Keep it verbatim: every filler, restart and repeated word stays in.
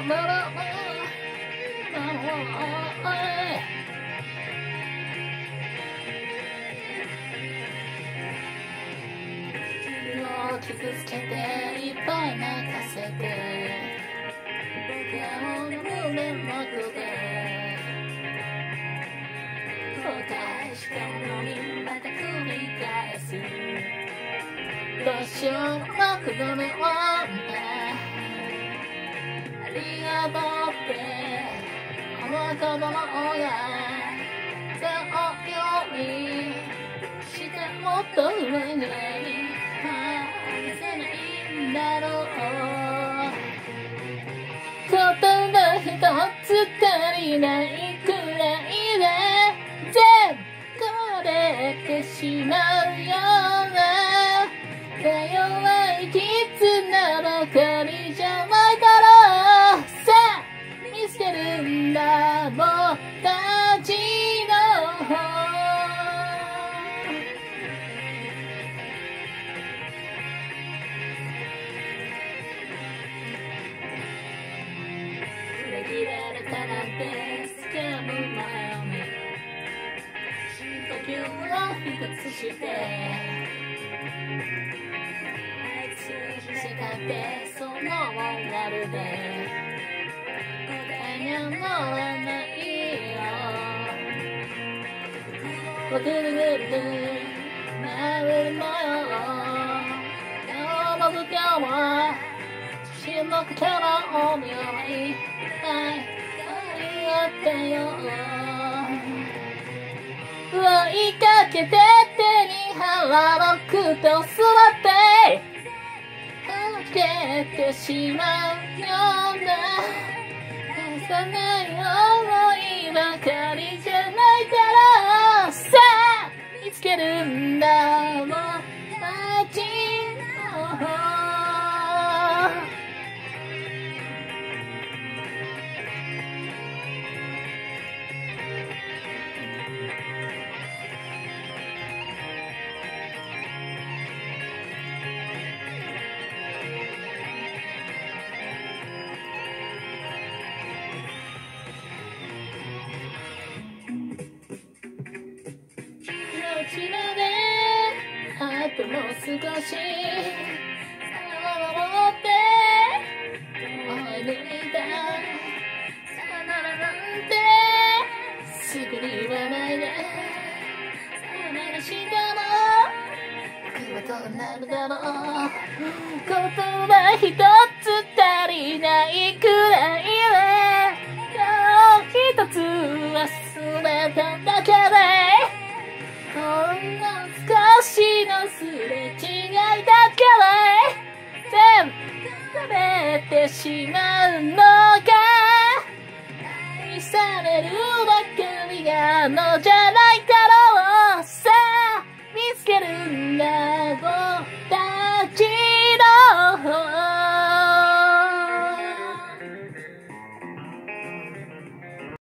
傷つけていっぱい泣かせて僕は胸の中で後悔したのにまた繰り返すどうしようもなくごめんありがとうって思う子供がそうようにしてもっと上にだろう言葉一つ足りないくらいで全部れてしまうような弱い絆ばかりじゃないからさあ見つけるんだ僕たちの方切られたなんてスキャンの前に深呼吸を一つして誓ってそのまるで答えにはならないよ僕ぐるぐる回るのよ今日も今日も沈黙から思いありがとうよ追いかけて手に腹の靴をすらってはけてしまうような幼い思いばかりじゃないからさあ見つけるんだ僕たちの方ちまであともう少し守って思い抜いたさよならなんてすぐに言わないでさよならしても僕はどうなるだろう言葉一つ足りないくらいで今日一つ忘れただけでほんの少しのすれ違いだけで全部食べてしまうのが愛されるばかりがのじゃないだろうさあ見つけるんだ